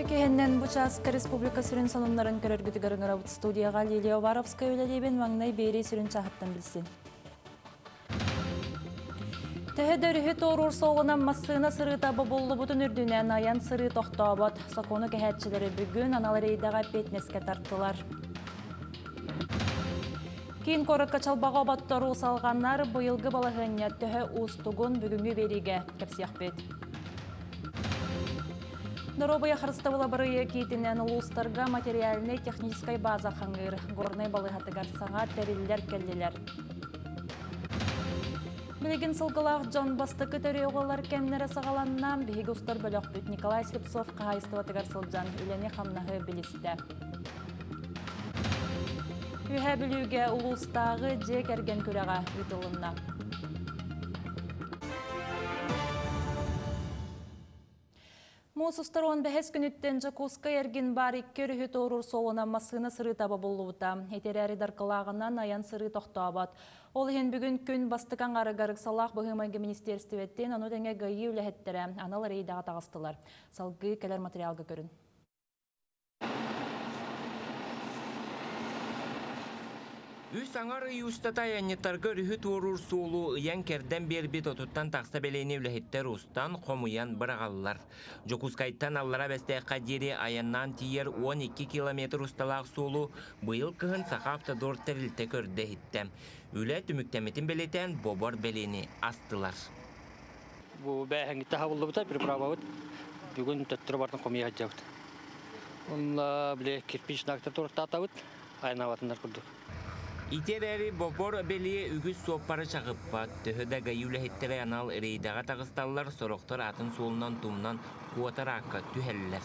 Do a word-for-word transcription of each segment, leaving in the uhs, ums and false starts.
Кехеннен Бучаска Республика сүрін сонунларын көрергіті көріңірі студияға Лилия Варовская өлелебен маңнай бейрей сүрін чағыттан білсін. Тәхеді үріхі торур соғынан массына сыры табы болу бұтын үрдінен аян сыры тоқтауыт. Соконы кәхәтчілері бүгін аналарейдаға петнеске тарттылар. Кейін қорыққа чалбаға баттару салғанлар бұйылғы балағыня төхі ұстығын бүгінгі береге кәпсияқ бет. Доробая харыстывыла барыя кейтінен ұлыстарға материаліне техническай база қаңғыр. Горнай балығатығар саңа тәрелілер кәлелер. Білеген сылғылақ Джон Бастықы төрі оғалар кәмнері сағаланнан бейгі ұстар бөліқ бүт Николай Слепцов қағайыстыватығар сылжан үлене қамнағы білісті. Үйә білуге ұлыстағы жек әрген көреға үтілінна. Мосустарон бәхес күніттен Жакуска ерген бар екі үріхі торур соғына масына сыры табы болуыта. Етерәрі дарқылағынан аян сыры тоқтабат. Ол ен бүгін күн бастықан ғарығарық салақ бұғымайғы министерстіветтен оны дәңе ғайы үләхеттері анал рейдаға тағыстылар. Салғы кәлер материалға көрін. Үс аңар ұйыстата янеттарға рүхі торур соолу ұян керден бербет отуттан тақса белейне үләхеттер ұстан қомуян бірағалылар. Жокускайттан аллара бәстәққа дері аяннан тиер он екі километр ұсталақ соолу бұйыл кығын сақапта дор тәрілті көрді хиттем. Үлә түміктеметін белетен бобор белейне астылар. Бұл бәйхәңгітті хабылды бұта, бір праба бұд. Бүгін төттірі бардың қомия хаджа бұд. Онла біле кирпич нақтыр торта ата бұд, айна батындар күрдік. Итерәри бобор белие үгіз соппары чағыппат, төһөдә гайюлі хеттері анал рейдаға тағысталылар сороқтар атын солынан тумнан куатар аққа түхәлілер.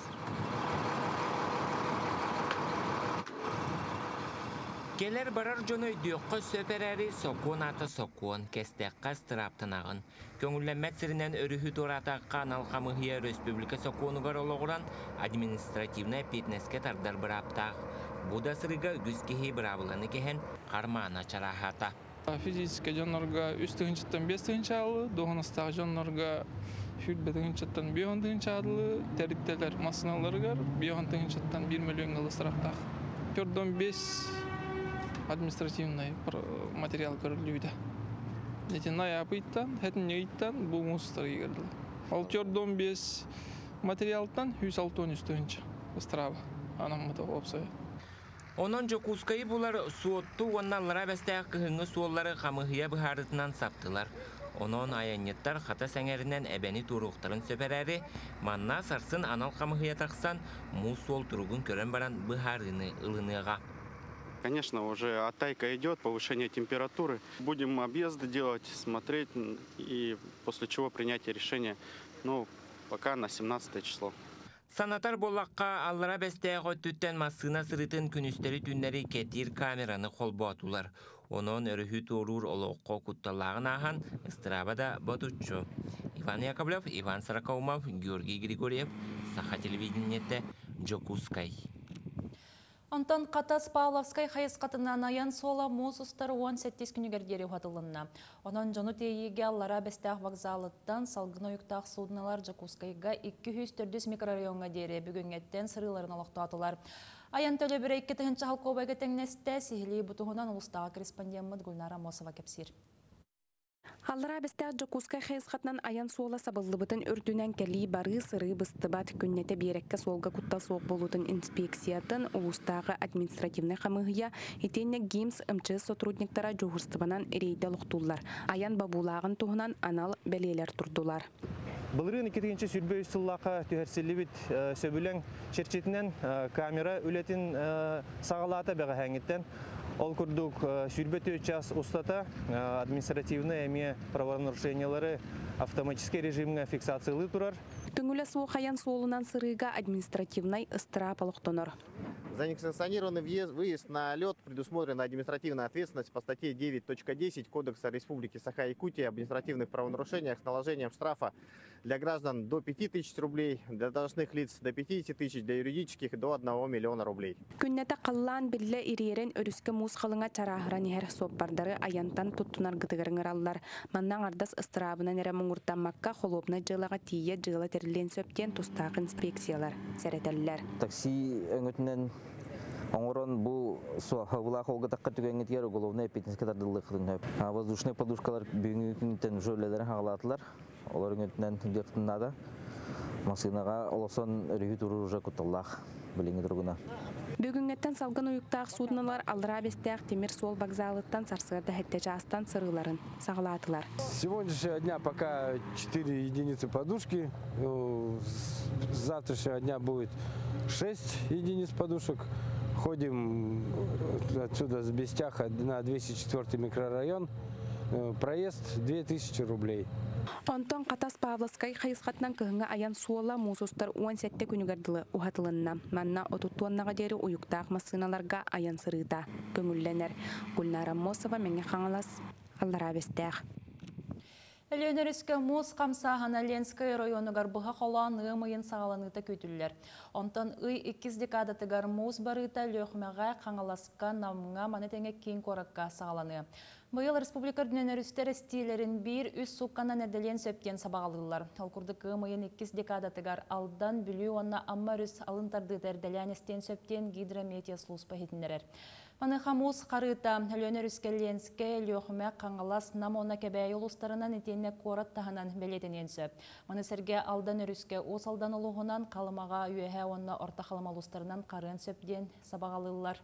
Келер барар жоны өйдіққа сөперәрі сокуын аты сокуын, кестеққа стыраптынағын. Көңілләмәт сірінен өріхі торатаққа анал қамығия республика сокуынығар олығыран административна петнеске тардар бір аптақ. Буда сырыга үгізкеге бір абыланы кехен қармана чарахата. Физическа жонларға үш тығыншыттан бес тығынша алды, доғыныстағы жонларға хүрбе тығыншыттан бейон тығынша алды, тәріктелер масыналарығар бейон тығыншыттан бір миллион ғылы сырақтақ. Көрден бес административный материал көрілуді. Нетен айапыйттан, хәтін нейттан бұл мұстар егерді. Ал көрден бес материалтан үш алты он үш тығынша ұстырабы. Анам мұты опсайы. Онон Жокускайы бұлар суотты онналара бәстәқ кығыңы суоллары қамығыя бұхарытынан саптылар. Онон аянеттар қата сәңерінен әбәні тұруқтарын сөперәрі, манна сарсын анал қамығыя тақсан, мұл сол тұруғын көрін баран бұхарыны ылыныға. Конечно, уже оттайка идет, повышение температуры. Будем объезды делать, смотреть и после чего принятие решения. Ну, пока на семнадцатое число. Санатар болаққа аллара бәстәғі өттіттен масына сырытын күністері түннері кетир камераны қолбу атулар. Онын өріхі торур олыққа күтталағын аған ыстырабада батучу. Иван Яковлев, Иван Саракаумов, Георгий Григорьев, Саха телевидениеті, Жокускай. Антон Қатас Павловскай хайысқатынан аян сола мосустар он сеттес күнігердері ұғатылынна. Онан жону тейеге аллара бәстәқ вокзалыттан салғын ойықтақ судыналар Жокускайға екі жүз төрт жүз микрорайонға дері бүгінгеттен сырыларын алықтатылар. Аян төлі бір екі тұхынчы халқобайға тәңнесті сихили бұтығынан ұлыстағы корреспондент Гүлнара Мосова кепсир. Аллара бәстәқ Жокускай хайысқатынан аян сола сабылыбытын үрдінен кәлі бары сыры быстыбат күннеті берекке солға күтта соқ болудың инспекциятын ұлыстағы административны қамығыя етенне геймс МЧС сотрудниктара жоғырстыбанан рейді лұқтулар. Аян бабулағын туғынан анал бәлелер тұрдулар. Бұлырын екетігінші сүрбе үстіллаққа түйерселі біт сөбілен шерчетінен камера үлетін сағалата бәға әңеттен. Ол күрдік сүрбеті час ұстата административны әме правонарушениялары автоматический режимге фиксациялы тұрар. Түңілі суық аян солынан сырыға административнай ыстыра палықтоныр. За несанкционированный въезд, выезд на лед предусмотрена административная ответственность по статье девять точка десять Кодекса Республики Саха-Якутия об административных правонарушениях с наложением штрафа Для граждан до пяти тысяч рублей, для должностных лиц до пятидесяти тысяч, для юридических до одного миллиона рублей. Күннәтә кыллан билле ириерен өрүскә муз кылыңа чарахыран яһар соппардары аянтан туттунар гытыгырыңыраллар. Маннан ардас ыстырабынан эре муңуртамакка холопна жылага тие жыла терилен сөптен тустак инспекциялар сәретәлләр. Такси өңөтүнөн оңорон бу суахабыла холга такка түгөнгетер уголовный эпитинская дылыктын. Воздушный подушкалар бүгүнкү күндөн жөлелер хагалатылар. Олар өңөтүнөн дектинада машинага олосон өрүгү туру уже куталлах билинги тургуна. Бүгүнгеттен салгын уюктаак судналар Аллара Бестяк темир сол вокзалыттан Сарсыгырда хеттежастан сырыларын сагалатылар. С сегодняшнего дня пока четыре единицы подушки. С завтрашнего дня будет шесть единиц подушек. Ходим отсюда с Бестяха на двести четвёртый микрорайон. Проезд две тысячи рублей. Онтон Катас Павловскай хайысқатнан кыһыңа аян суола мусустар он сетте күнүгардылы ухатылынна. Манна отуттуаннага дери уюктаак массыналарга аян сырыта. Көңүлленер. Гүлнара Мосова меңе қаңалас. Аллара Бестяк. Элөнөрүскө муз камсаһана Ленская району гарбыга холан ымыйын сагаланыта көтүллер. Онтон ый икки декадатыгар муз барыта лөхмәгә каңаласка намыңа манетеңе кийин коракка сагаланы. Быйыл республика дүнөнөрүстер стилерин бир үс сукканан эделен сөптен сабагалылар. Талкурдык ымыйын икки декадатыгар алдан бүлүү онна аммарүс алынтарды терделянестен сөптен гидрометия служба хетинерер. Маны хамус қарыта Лөнөрүскө Ленская лөхмә каңалас намона кебәй улустарынан итенне корат таханан белетенен сөп. Маны серге алдан өрүскө ус алдан улугунан калымага үйәһә онна орта халыма улустарынан карын сөпден сабагалылар.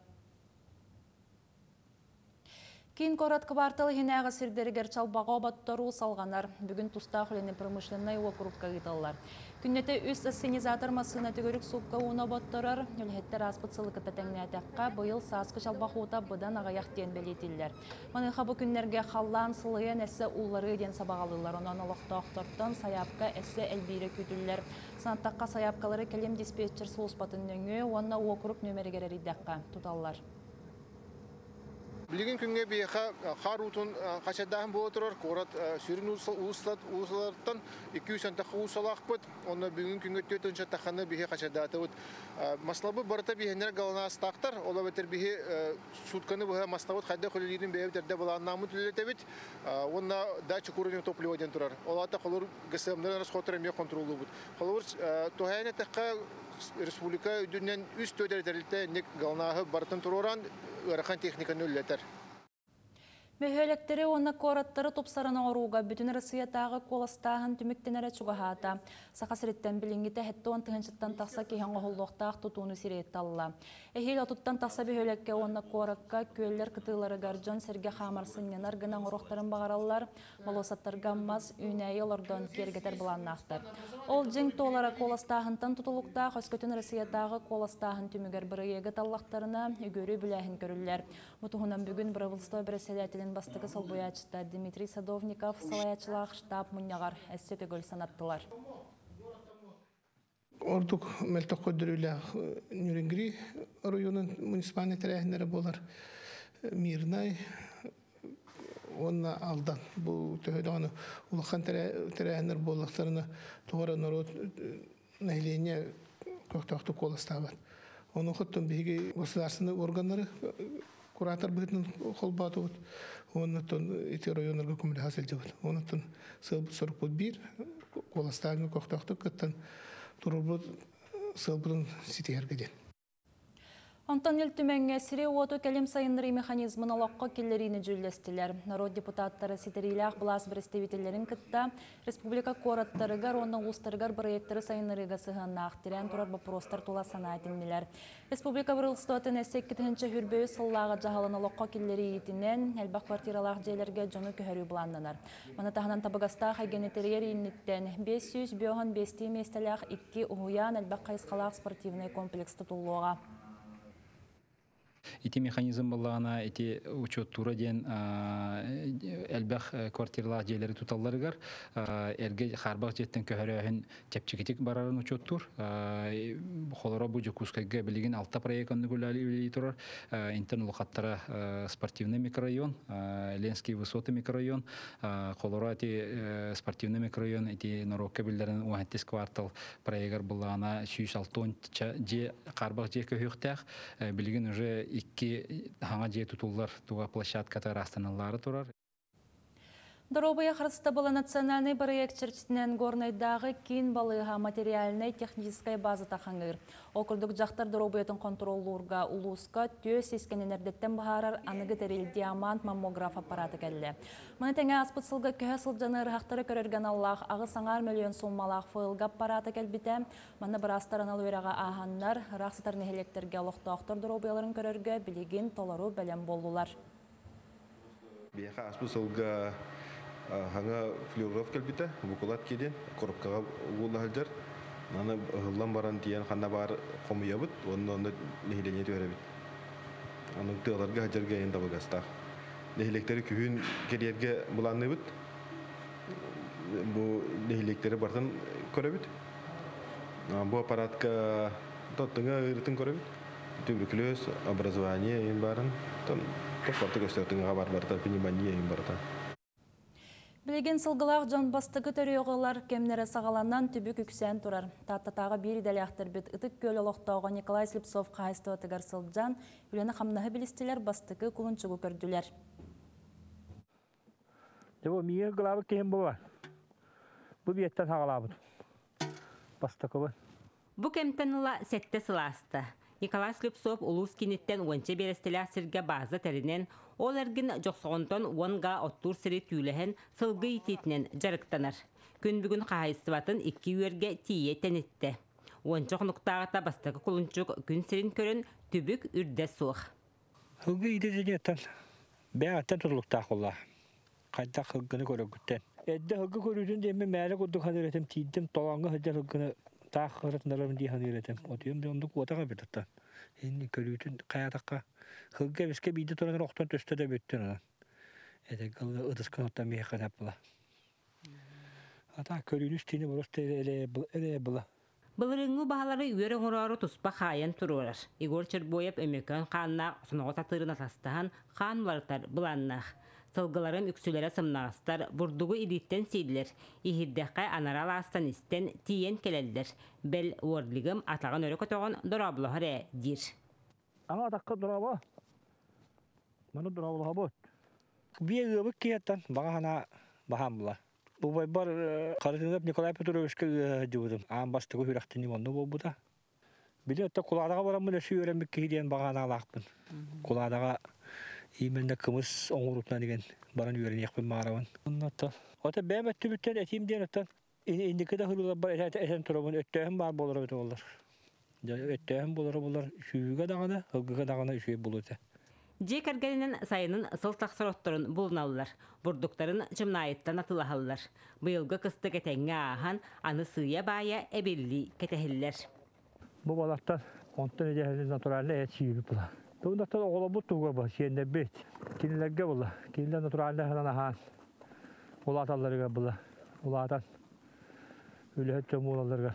Кин корат кварталы хинәгы сирдеригер чалбаға баттару салганар. Бүгін туста хүлені промышленный округка гыталлар. Күннете үс ассенизатор масына түгөрүк сукка уна баттарар. Үлхеттер аспытсылыкы тәтәңнәтәкка быйыл саскы чалбақута бұдан ағаяқтен белетиллер. Маныха бу күннерге халлан сылыйын әсі уллары ден сабағалылар. Онан олықтақтыртан саяпка әсі әлбейрі күтілер. Сантаққа саяпкалары келем диспетчер сұлыспатын нөңі, онна округ нөмерігер әридәққа тұталар. Билген күнге бейха қар утун қачадаһын бола тұрар, корат сүрін уысыларттан екі жүз антаққа уысалақ бұд, оны бүгін күнге төтінші тақаны бейхе қачадаты бұд. Маслабы барыта бейхенер галана астақтар, ола бәтір бейхе сутканы бұға маслабыд қайда құлелерін бейбітерді баланнамы түлелеті бет, онна дачы күрінен топливаден тұрар. Олата қолыр ғысымдарын расхотырын бей контролы бұд. Қолыр тұхайны таққа республика үдінен үст өдердерілті нек галанағы барытын тұроран ырахан техниканы үллетер. Мөхөлектері оны кораттары топсарына оруға бүтін Россиятағы коластағын түміктенері чуғахата. Сақасыреттен білінгіті хетті он тығыншыттан тақса кейхен ғолуқтақ тұтуыны сиретталла. Эхил отуттан тақса бөхөлекке оны коракка көллер кытылары гарджон серге хамарсынненар гынан ұрықтарын бағаралар, молосаттар гаммаз үйнәйі олардан кергетер бұланнақтар. Ол жың толара коластағынтан тұтылықтақ, өскөтін Россиятағы коластағын түмігер бірі егі таллақтарына үгөрі бүләхін көрілер. Мұтығынан бүгін Бравылстой бірәселетілін бастығы салбоячыта Дмитрий Садовников салаячылақ штаб мұнягар әссе төгіл санаттылар. Ордук мелток көдірілі Нюрингри районын муниципальный тәрәхінері болар. Мирнай, онна алдан. Бұл төхеді улақан тәрәхінер болақтарына туғара народ население көктақты коластабар. Оның құттын бейге государственный органлары куратор бытын қолбаты бұд. Оннаттан эти районларға көмілі хасылды бұд. Оннаттан сылбыт сұрып бұд бір, коластағын көктақты күттін тұрып сылбытын сетергеден. Антон Елтүмәңе сире оту кәлем сайындыры механизмын олаққа келлеріні жүлестілер. Народ депутаттары сетерилях бұлас бірістевителерін кітті республика кораттарыгар, оны ұлыстарыгар проекттары сайындырыға сығанна ақтырен тұрар бұпростар тула санайтынмелер. Республика бұрылстуатын әсек кетігінші хүрбөй сыллаға жағалын олаққа келлері етінен әлбақ квартиралақ жайлерге жоны көхәрі бұланнанар. Маны тағынан табығаста хайгенетерер енеттен бес жүз бөғын бесті местелях икки ұғуян әлбақ қайысқалақ спортивный комплекс тұтылуға. ити механизм боллағана, ити учет тура ден әлбәқ квартиралар жерлері тұталарығар, әрге қарбақ жеттен көхірәхін тепчекетік барарын учет тур. Холора бұ Жокускайға білеген алта проектіні көләлі үлі тұрар. Интерн ұлғаттара спортивный микрорайон, Ленский высоты микрорайон, холора ати спортивный микрорайон, ити Норокка білдерін он жеті квартал проектар боллағана сүйіс алтон же қарбақ же көхіқтәқ. Білген уже икки хаңа же тұтулар туға площадката растанылары тұрар. Доробая харыста была национальный проект черчтинен горнайдағы кен балыға материальной технической базы тахаңыр. Окурдук жақтар доробаятын контроллурга улуска төс ескенен әрдеттен бағарар анығы терил диамант маммограф аппараты кәлі. Мұны тәңе аспытсылға көхесіл жаны ырғақтары көрерген Аллах ағы саңар миллион суммалақ файлға аппараты кәлбіті. Мұны бір астарын алуыраға ағаннар, рақсытар нехелектерге алықтақтыр доробаяларын көрерге білеген толару бәлем болулар. Бияқа аспытсылға хаңа флюоров кәлбіті, бұқылат кеден, қорыққаға ұғылы халжар. Наны ұғылан баран тиян қанна бар қомыя бұд, оны оны нехелене төре бұд. Аны тұғыларға халжарға енді бұғастақ. Нехелектері күйін керерге бұланны бұд. Бұл нехелектері бартын көрі бұд. Бұл аппаратқа тоттыңа ұйрытын көрі бұд. Туберкулез, образование ең барын. Тоқпарты көстертіңға бар барта, пневмония ең барта. Білеген сылғылақ жанбастығы төріғылар кемнері сағаланнан түбі күксен тұрар. Таттатаға бір дәлі ақтыр бет ұтық көл олықтауға Николай Слепцов қайысты отығар сылджан, үлені қамнағы білістелер бастығы күлінчігі көрділер. Бұл мие ғылабы кейін бұл бар. Бұл беттен сағалабыд. Бастығы бұл. Бұл кемтен ұла сәтті сыласты. Николай Слепцов улус кенеттен онче берестелі асырға базы тәрінен, ол әргін жоқсығынтон онға оттур сірі түйіліхін сылғы ететінен жарықтанар. Күн бүгін қағайыстыватын екі үйерге тие тәнетті. Ончық нұқтағыта бастығы құлынчық күн сірін көрін түбік үрді суық. Сылғы ете зенеттен бәң аттан тұрлықтақ олла. Қайдақ сылғыны көрігіттен. Әдді сылғы көрігін деме мәлі құдды қадыретім тейдім толаңғы сылғы сылғыны тақ қырытындарым дейін үйретем. Отыйым ондық отаға бетіттен. Енді көрігін қаятаққа Хылга беске биде тұрған оқтан төсті де бөттен одан. Әді ғылы ұдысқан оттан мейқан әпіла. Ата көрініз тені бұрысты әлі бұла. Бұлырыңы бағалары үйері ғұрары тұспа қайын тұрырар. Игор Чербоев өмекөн қанна сұнығы татырын атастаған қан барытар бұланнақ. Сылғыларым үксілері сымнағыстар бұрдығы илеттен сейділер. Ихиддәққа анарал астан істен тиен келелдер. Бәл уорлығым атаған өрі көтоған дұрабылығыр әдір. Аңа атаққа дұрабы. Маны дұрабылыға бұд. Бие ғыбық кейттен бағана бағам бұла. Бұл бай бар қарытынып Николай Петровичке жүгідім. Ағын бастығы хүрақтыны мұнды бұл бұда. Білі өтті құладаға барамын өсі өренбік кейден бағана алақпын. Құладаға именде кымыз оңғырутына деген барын өрен еқпін мағарауын. Ота бәм өтті бүттен әтейімден өттен. Индікі де хұрылар бар әтен тұрабын өттәхім бар болыр өті олар. Өттәхім болыр болар үшіуіға дағаны, ұлғыға дағаны үшіуі болуды. Жек әргенінен сайының ысыл тақсыроттырын бұлыналылар, бұрдықтарын жымнайыттан атылағалылар. Бұйылғы қысты кәтәңе ағын, аны сыя бая әбелі кәтәхілілер. Бұл балақтан онтан әдәхілі натуральны әт сүйіліп бұла. Бұлдақтан оғыла бұд тұға бұл, сүйенде бет. Кенілерге бұла, кенілер натуральны әхінан аған. Ол аталарыға бұла, ол atan ülhet çamuğalarga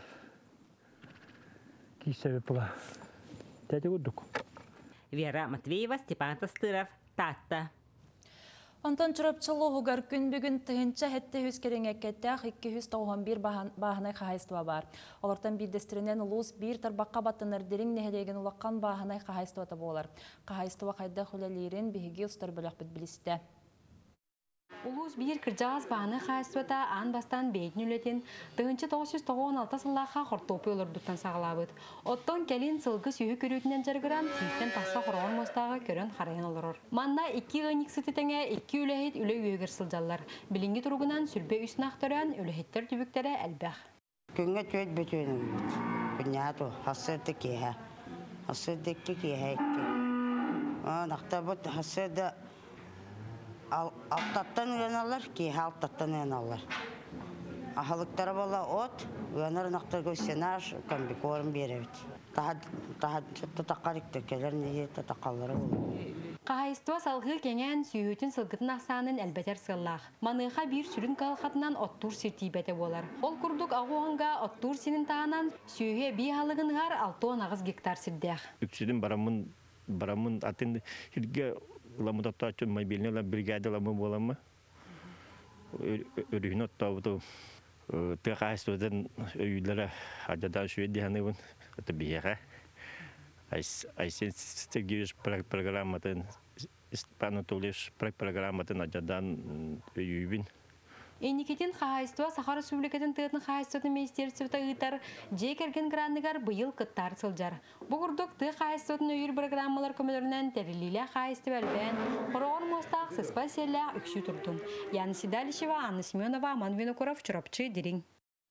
kişisel pula. Tete guduk. Вера Матвеева, Степан Тастыров, Татта. Антон Чурапчылугар күн бүгін тыгынча хетте хүз кереңеккеттәк эки жүз тогон бир баһанай хахайства бар. Олардан бидестеринен улус бир тарбакка баттынар дерин нехелеген улаккан баһанай хахайства болар. Хахайства кайда хулалерин биһиги устар бөлөк бит билисте. Улус бир кыржаас бааны хайствата ан бастан бейтин үлетин тыгынчы тогуз жүз тогон алты сыллаха хортопу олордуттан сагалабыт. Оттон келин сылгы сүйү көрүтүнөн жаргыран систем пасса хорон мостагы көрөн харайын олорор. Манна эки гыник сытетеңе эки үлехит үле үйөгөр сылжаллар. Билинги туругунан сүрбе үснактөрөн үлехиттер түбүктөрө элбэх. Күнгө төйт бүтүнүм. Күняту хасырды кеха. Хасырды кеха. А нактабыт хасырды Altattan uyanarlar ki altattan uyanarlar. Ahalıkları bolla ot, uyanır naktar göstenar, kombi korum berevit. Тахаттақарықты келер не тақалары olur. Қағайыстыва салғы кенен сүйетін сылғытын ақсанын әлбәтер сыллақ. Маныға бір сүрін қалқатынан оттур сертибеті болар. Ол күрдік ағуанға оттур сенін тағынан сүйе бей халығын ғар алтуан ағыз гектар сірдеғ. Үпсідің барамын, барамын атын хирге ламыдапта açın мобильный ла бригада ламы боламы. Өрігін оттауыды. Тақайыстывадан өйлері ададан сүйе дегенігін өті бейеға. Айсен Сергеевич программатын, Степан Анатольевич программатын ададан өйібін. Эникетин Хағайыстыва Сахара Республикатын тыгытын Хағайыстыва министерствота ыйтар жекерген гранныгар быйыл кыттар сылжар. Бұғырдық ты Хағайыстыватын өйір программалар көмелерінен тәрілілі Хағайыстыва әлбән, құрағын мостақ сыспа селя үксі тұрдың. Яны Сидалишева, Анна Семенова, Аман Винокуров, Чурапчы, Дерин.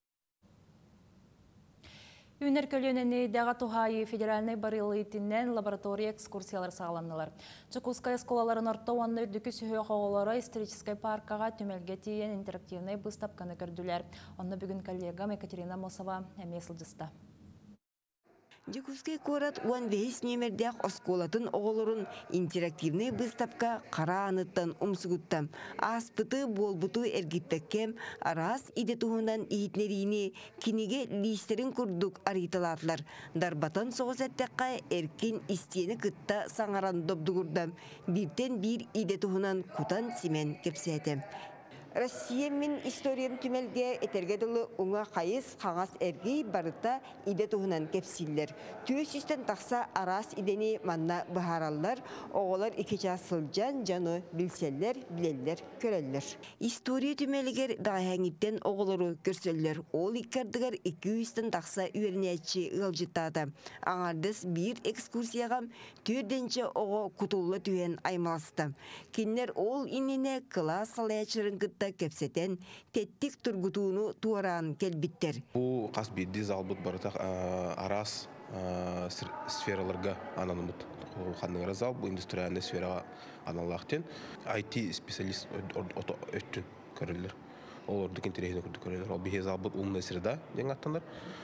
Үнер көлөнені дәға тухайы федеральный барылы лаборатория экскурсиялар сағаланылар. Чукускай сколаларын ортауанны дүкі сүйе қоғылары историческай паркаға түмелге тиен интерактивный бұстапқаны көрділер. Онны бүгін коллегам Екатерина Мосова әмесіл жыста. Чукускай корат он весь номердях осколатын оғылырын интерактивный бұстапқа қара аныттан умсығыттам. Аспыты болбуту әргіппеккем арас идетуғынан иетнеріне кинеге листерін күрдік ариталатлар. Дарбатан соғызаттаққа әркен истені кытта саңаран добдығырдам. Біртен бір идетуғынан кутан симен кепсетем. Россия мен историям түмелге этергеділі ұңа қайыз қағас әргей барыта иде туғынан кепсиллер. Түйес үстен тақса арас идені манна бұхаралар, оғылар икеча сылжан жаны білселлер, білеллер, көреллер. История түмелгер дағайыңыттен оғылары көрселлер. Ол иккардығар екі үстен тақса үйернетші ғылжыттады. Аңардыс бір экскурсияғам түрденші оғы кутулы түйен аймалысты. Кинлер ол иніне класс салаячырын кытта кепсетен теттик тургутууну туаран келбиттер. Бу кас бидди залбыт барытак арас сфераларга ананымыт. Ханныгара зал бу индустриальный сферага аналактен ай ти специалист өттүн көрөлөр. Ол ордук интересне көрдүк көрөлөр. Ол бихе залбыт умная среда деген аттандар.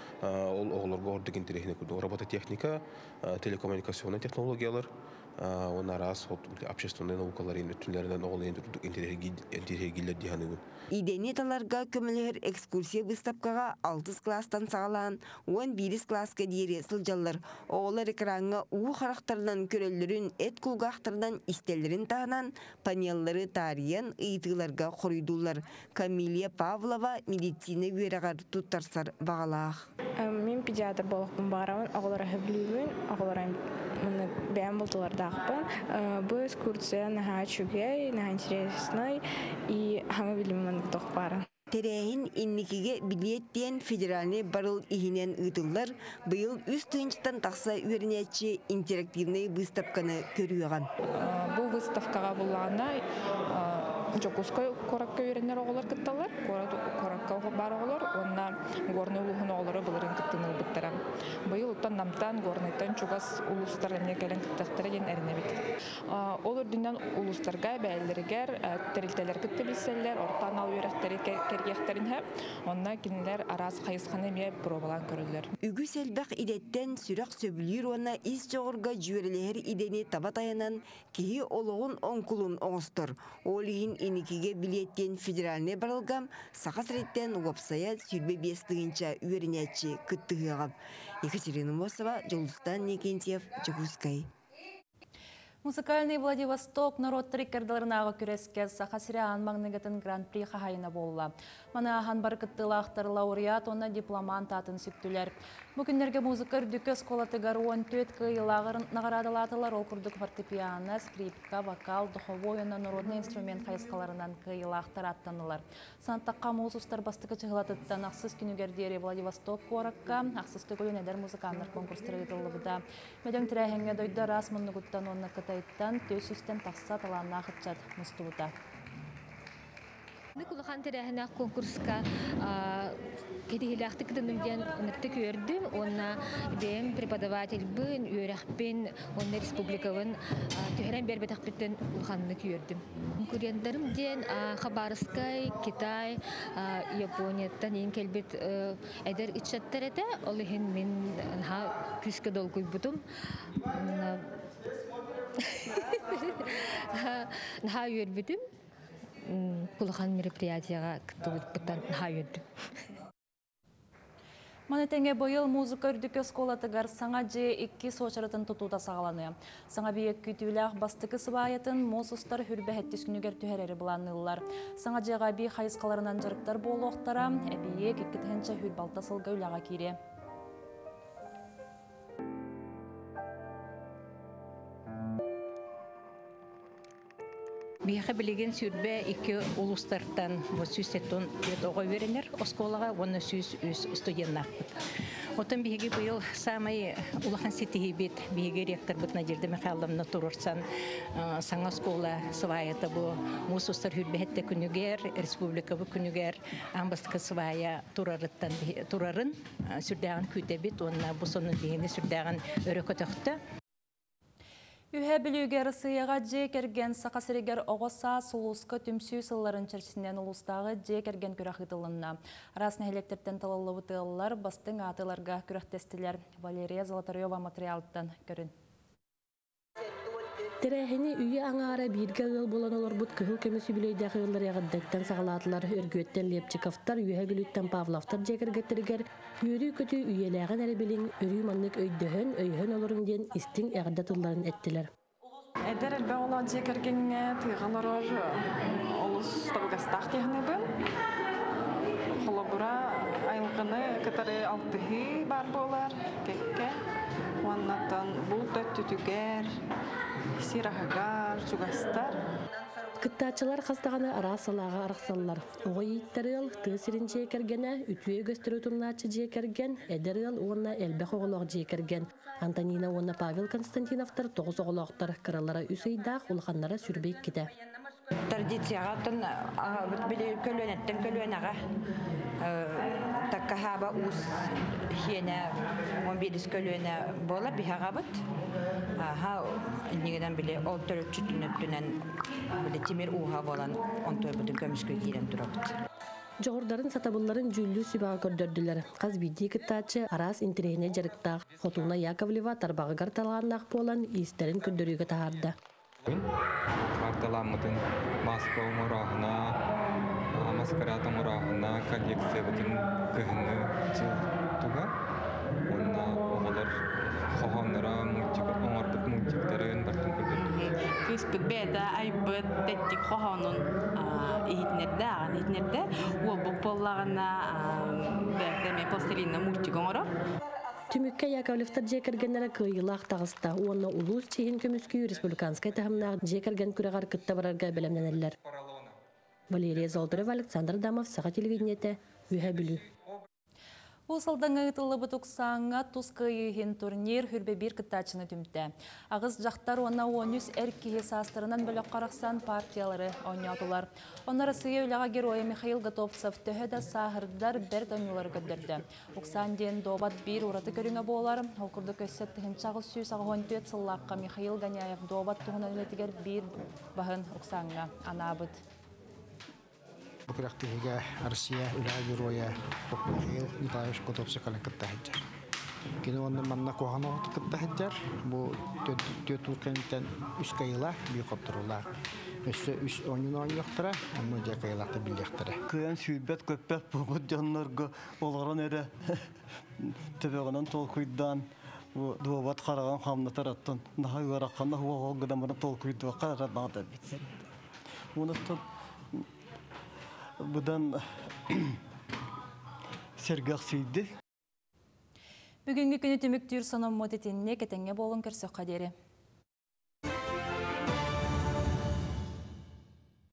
Ол оголорго ордук интересне көрдүк. Робототехника, телекоммуникационный технологиялар, он раз общественные наукаларын өттүнлеринен оголор интерергилер диханыгын. Иденеталарга көмөлөр экскурсия выставкага алтыс класстан сагалан он бирис класска диери сылжаллар. Оголор экранга уу характарынан көрөллөрүн эт кулгактарынан истелерин таанан панеллары тарыян ыйтыларга корuyдулар. Камилия Павлова медицина үйрагар туттарсар багалаах. Мен педиатр болуқпын барамын, оголора хөблүүмүн, оголора муну бәм болдулар дагпын. Бу экскурсия наха чугай, наха интересный и хама билимин тохпара. Терехин инникиге билеттен федеральный барыл ихинен ыдылар быйыл үс тыынчтан тақса үйренетші интерактивный выставканы көрüyөган. Бу выставкага булганда Жокускай коракка үйренер оголор кытталар, коракка бар оголор, онна горный улуғын оголоры бұлырын кыттыныл бұттарам. Быйыл ұттан намтан, горнайтан чугас улустар әне кәлін кыттақтары ден әріне бит. Ол үрдінен улустарға бәйлерігер тәрілтелер кытты білселер, ортан ал үйректері кергектерін әп, онна кенелер арас қайысқаны ме пробалан көрілер. Үгі сәлбәқ идеттен сүрақ сөбілер онна ис жоғырға жүйерелер идені табатаянан кейі олығын онкулын оңыстыр. Олығын иникиге билеттен федеральный барылгам сақас реттен уапсая сүрбе бестігінші үйерінетші күттігіғам. Екатерина Мосова, Жолустан Некентьев, Чукускай. Музыкальный Владивосток народ триккердаларынағы күреске Сахасириан маңнығытын гран-при қағайына болла. Мана ахан барқыттылақтар лауреат, оны дипломант атын сүктілер. Бүкіндерге музыка үрдікі сколатығар он төт күйілағыр нағарадалатылар ол күрдік фортепиано, скрипка, вокал, духовой, оны народный инструмент қайысқаларынан күйілақтар аттанылар. Сантаққа музустар бастықы чығылатыттан ақсыз күнігердері Владивосток қораққа, ақсыз түгілін әдер музыканлар конкурстары етілігіда. Меден тірәхенге дойды рас мұнығыттан оны Тайттан төсүстен тақса таланна қытчат мұстуыта. Кулахан терәһенә конкурска кедиләхтик дөньян нәтте көрдем, онна дем преподаватель бен, үрәхпен, онна республикавын төһрән бербетәк биттен улханны көрдем. Конкурентларым ден Хабаровскай, Китай, Японияттан ин келбет әдер итчәттәрәтә, олыһын мин ха күскә долгый бутым. Ха йөрбитем. Кулахан мероприятияга кыттыбыттан хайырды. Манетенге быйыл музыка үрдүкө сколатыгар саңа же икки сочаратын тутууда сагаланы. Саңа биек күтүүлях бастыкы сыбаятын мосустар хүрбэхэттис күнүгер түһәрери буланылар. Саңа жега би хайыскаларынан жарыктар болуоктара, эбиек икки тыгынча хүл балта сылга үлага кире. Бияха билеген сүрбе iki улустардан бу сүстеттон бет ого веренер осколага оны сүз студенттар. Отын биһиги быйыл самай улахан сетиһи бит биһиги ректор бит Надежда Михайловна турурсан саңа школа сваята бу мусустар хүрбехетте күнүгер республика бу күнүгер амбастка свая турарыттан турарын сүрдәгән күтә бит онна бу сонун биһине сүрдәгән өрөкөтөктө. Үһә білігер сыяға же керген сақасырегер оғыса сұлысқы түмсүй сылларын чәрчісінен ұлыстағы же керген күрақытылынна. Арасына электерттен талылы бұтылылар бастың атыларға күрақтестілер. Валерия Золотарева материалыттан көрін. Терәһини үйі аңара бирге ыл болан олар бұт көхіл көмісі білейді қиылар яғыддаттан сағалатылар өргөттен Лепчиковтар, үйе біліттен Павловтар жекергеттіргер, үйері көті үйеләғін әрі білін өрі маннық өйдөһін, өйhön оларын ден істің әғдатыларын әттілер. Әдер әлбә олан жекергенге тыйғаларар олыс тағылғастақ тегіні бұл. Қолабыра айылғыны кітары алтығы бар болар, кекке. Оннаттан бұл да түтігер, сирахагар, чугастар. Кыттачылар қастағаны арасалаға арақсалылар. Оғай иттарыл тысырын жекергені, үтуе көстірі тұмначы жекерген, әдеріл онна әлбәқ оғылақ жекерген. Антонина онна Павел Константиновтар тоғыз оғылақтар қыралара үсейдақ ұлғанлара сүрбейк кеті. Традицияғатын көлөнеттен көлөнаға таккахаба ус хиена он бирис көлөне бола бихаға бұд. Негеден біле ол төрөк чүттінөттінен темир уға болан он той бұдың көміскөй кейден тұра бұд. Жоғырдарын сатабыларын жүлі сүбаға көрдөрділер. Қаз биді кіттачы арас интерегіне жарықтақ. Хотуна Яковлева тарбағығар талғаннақ болан истерін көрдөрігі тағарды. Марталамытын Москва мұрағына, маскарата мұрағына коллекция бұтын күйіні жылтуға. Онына оғылар қоғанлара оңарбыт мұңтиктарын бартын көрдірді. Кыспыт бәді айбыт тәттік қоғанын ехетнерді, ағын ехетнерді. Ол бұл болағына бәдіме пластилинна мультик оңыры. Түмікке Яковлевтар жекергенлері күйілақ тағыста. Онына улус чейін көміскүй республиканскай тағымнағы жекерген күрағар күтті барарға білімненелер. Валерия Золотарева, Александр Дамов, Саға телевидениеті, Үйә білу. Усалдан ытылы бұтықсаңа тұскайығын турнир хүрбе бір кіттачыны түмді. Ағыз жақтар оны он үс әркеге састырынан бөлік қарақсан партиялары ойнатылар. Онары сүйе өліға героя Михаил Готовцев төхеді сағырдар бір төнілер көддірді. Ұқсан ден добат бір ұраты көріңі болар. Ол күрді көссет тұхыншағы сүйс ағын төт сыллаққа Михаил Ганяев добат тұғын өлетігер бір бағын ұқсанға анабыд. Букрактыга Россия үләгә героя Михаил Николаевич Готовцев калакытта хаҗар. Кине онда манна кохана кытта хаҗар. Бу төт укентен үс кайла бик каптырыла. Өсө үс онын яктыра, аны да кайлакта билектире. Кыян сүбәт көппәк бугыт җаннарга оларга эре төбәгеннән толкуйдан бу дуабат караган хамны тараттан. Наһа яракканда хуа гыдан бана толкуйды карар барды бит. Уны Бұдан сергақ сөйді. Бүгінгі күні түміктір соным мотетінне кетенге болын көрсі қадері.